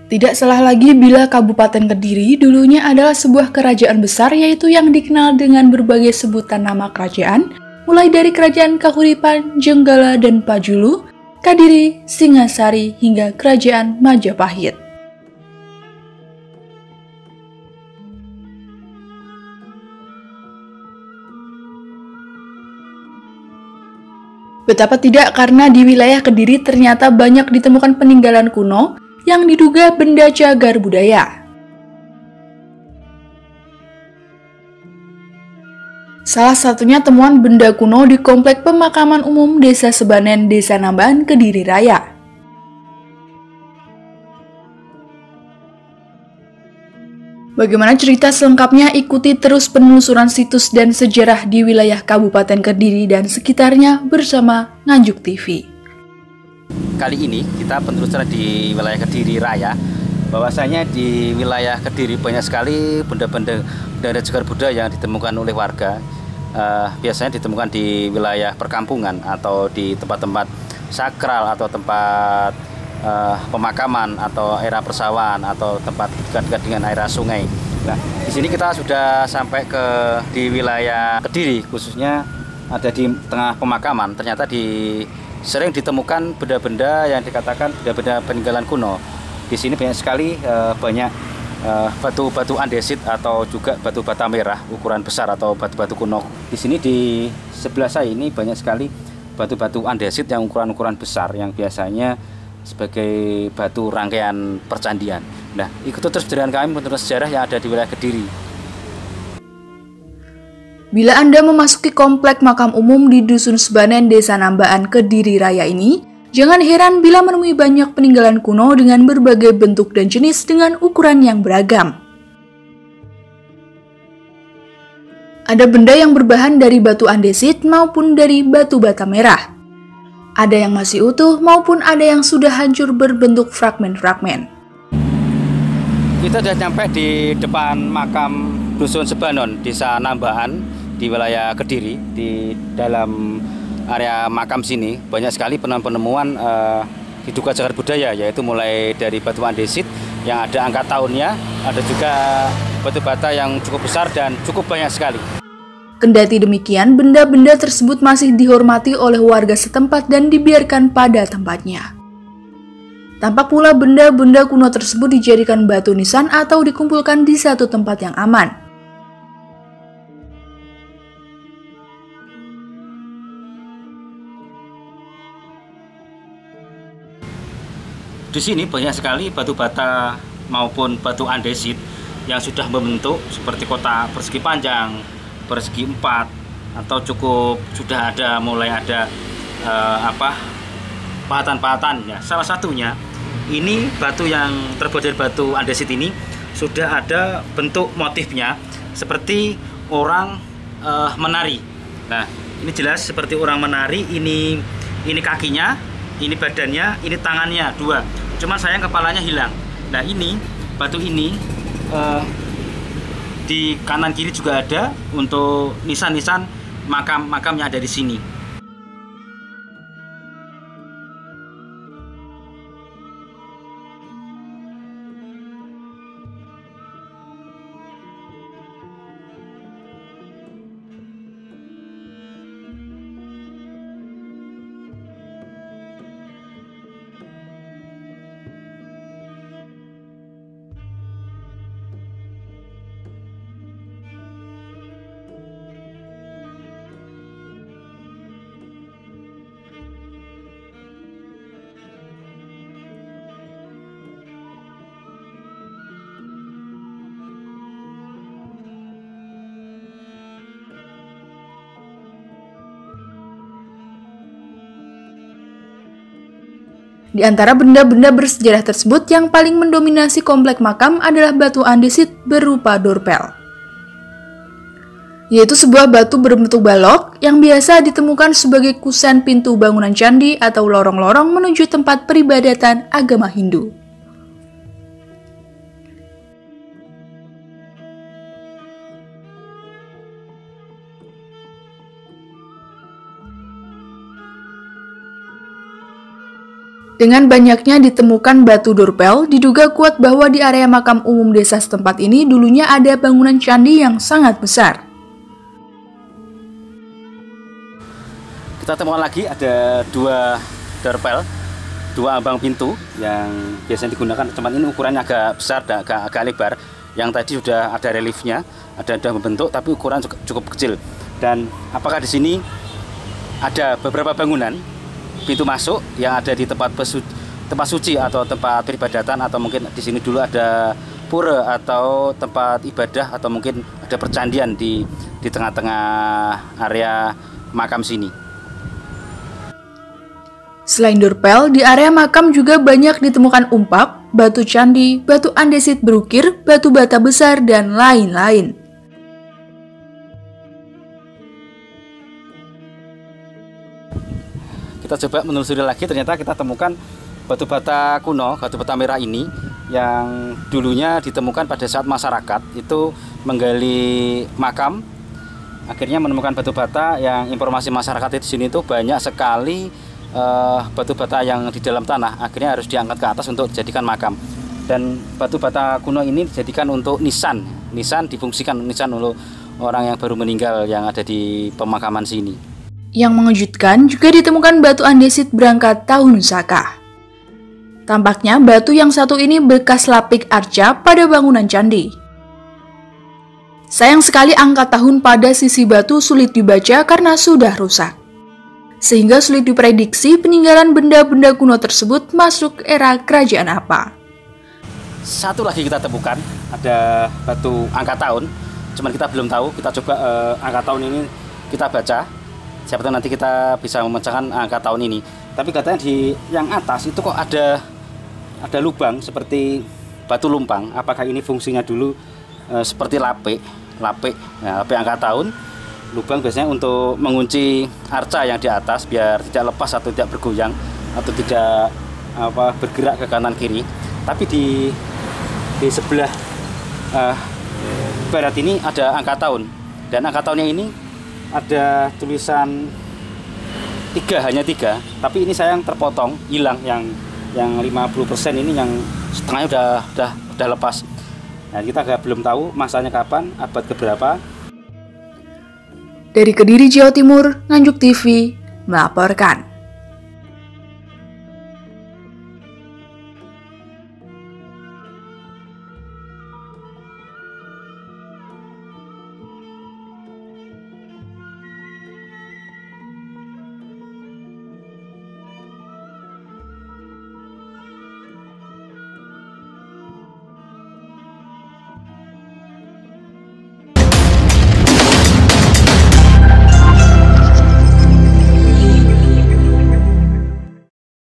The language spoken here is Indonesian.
Tidak salah lagi bila Kabupaten Kediri dulunya adalah sebuah kerajaan besar, yaitu yang dikenal dengan berbagai sebutan nama kerajaan, mulai dari Kerajaan Kahuripan, Jenggala, dan Pajulu, Kadiri, Singasari, hingga Kerajaan Majapahit. Betapa tidak, karena di wilayah Kediri ternyata banyak ditemukan peninggalan kuno yang diduga benda cagar budaya. Salah satunya temuan benda kuno di Komplek Pemakaman Umum Desa Sebanen, Desa Nambahan, Kediri Raya. Bagaimana cerita selengkapnya? Ikuti terus penelusuran situs dan sejarah di wilayah Kabupaten Kediri dan sekitarnya bersama Nganjuk TV. Kali ini kita penelusuran di wilayah Kediri Raya. Bahwasanya di wilayah Kediri banyak sekali benda-benda cagar budaya yang ditemukan oleh warga. Biasanya ditemukan di wilayah perkampungan atau di tempat-tempat sakral atau tempat pemakaman atau area persawahan atau tempat dekat dengan area sungai. Nah, di sini kita sudah sampai di wilayah Kediri, khususnya ada di tengah pemakaman. Ternyata sering ditemukan benda-benda yang dikatakan benda-benda peninggalan kuno. Di sini banyak sekali batu-batu andesit atau juga batu bata merah ukuran besar atau batu-batu kuno. Di sini di sebelah saya ini banyak sekali batu-batu andesit yang ukuran-ukuran besar yang biasanya sebagai batu rangkaian percandian. Nah, ikuti terus dengan kami menurut sejarah yang ada di wilayah Kediri. Bila Anda memasuki Komplek Makam Umum di Dusun Sebanen, Desa Nambahan, Kediri Raya ini, jangan heran bila menemui banyak peninggalan kuno dengan berbagai bentuk dan jenis dengan ukuran yang beragam. Ada benda yang berbahan dari batu andesit maupun dari batu bata merah. Ada yang masih utuh maupun ada yang sudah hancur berbentuk fragmen-fragmen. Kita sudah sampai di depan makam Dusun Sebanon, Desa Nambahan di wilayah Kediri. Di dalam area makam sini banyak sekali penemuan diduga cagar budaya, yaitu mulai dari batu andesit yang ada angka tahunnya, ada juga batu bata yang cukup besar dan cukup banyak sekali. Kendati demikian, benda-benda tersebut masih dihormati oleh warga setempat dan dibiarkan pada tempatnya. Tampak pula benda-benda kuno tersebut dijadikan batu nisan atau dikumpulkan di satu tempat yang aman. Di sini banyak sekali batu bata maupun batu andesit yang sudah membentuk seperti kotak persegi panjang, persegi 4, atau sudah mulai ada pahatan-pahatan ya. Salah satunya ini batu yang terbuat dari batu andesit ini sudah ada bentuk motifnya seperti orang menari. Nah, ini jelas seperti orang menari. Ini kakinya, ini badannya, ini tangannya 2. Cuma sayang kepalanya hilang. Nah, ini batu ini di kanan kiri juga ada untuk nisan-nisan makam-makam yang ada di sini. Di antara benda-benda bersejarah tersebut, yang paling mendominasi komplek makam adalah batu andesit berupa dorpel, yaitu sebuah batu berbentuk balok yang biasa ditemukan sebagai kusen pintu bangunan candi atau lorong-lorong menuju tempat peribadatan agama Hindu. Dengan banyaknya ditemukan batu dorpel, diduga kuat bahwa di area makam umum desa setempat ini dulunya ada bangunan candi yang sangat besar. Kita temukan lagi ada 2 dorpel, 2 ambang pintu yang biasanya digunakan. Cuman ini ukurannya agak besar dan agak lebar. Yang tadi sudah ada reliefnya, ada membentuk, tapi ukuran cukup kecil. Dan apakah di sini ada beberapa bangunan pintu masuk yang ada di tempat suci atau tempat peribadatan, atau mungkin di sini dulu ada pura atau tempat ibadah, atau mungkin ada percandian di tengah-tengah area makam sini. Selain dorpel, di area makam juga banyak ditemukan umpak, batu candi, batu andesit berukir, batu bata besar, dan lain-lain. Kita coba menelusuri lagi, ternyata kita temukan batu bata kuno, batu bata merah ini yang dulunya ditemukan pada saat masyarakat itu menggali makam. Akhirnya menemukan batu bata yang informasi masyarakat di sini itu banyak sekali batu bata yang di dalam tanah. Akhirnya harus diangkat ke atas untuk dijadikan makam. Dan batu bata kuno ini dijadikan untuk nisan difungsikan nisan untuk orang yang baru meninggal yang ada di pemakaman sini. Yang mengejutkan juga ditemukan batu andesit berangkat tahun Saka. Tampaknya batu yang satu ini bekas lapik arca pada bangunan candi. Sayang sekali angka tahun pada sisi batu sulit dibaca karena sudah rusak. Sehingga sulit diprediksi peninggalan benda-benda kuno tersebut masuk era kerajaan apa. Satu lagi kita temukan, ada batu angka tahun. Cuman kita belum tahu, kita coba angka tahun ini kita baca. Siapa tahu nanti kita bisa memecahkan angka tahun ini. Tapi katanya di yang atas itu kok ada lubang seperti batu lumpang. Apakah ini fungsinya dulu seperti lapik angka tahun? Lubang biasanya untuk mengunci arca yang di atas biar tidak lepas atau tidak bergoyang atau tidak bergerak ke kanan kiri. Tapi di sebelah barat ini ada angka tahun, dan angka tahunnya ini ada tulisan 3, hanya 3, tapi ini sayang terpotong, hilang yang 50% ini, yang setengahnya udah lepas. Nah, kita belum tahu masanya kapan, abad keberapa. Dari Kediri, Jawa Timur, Nganjuk TV melaporkan.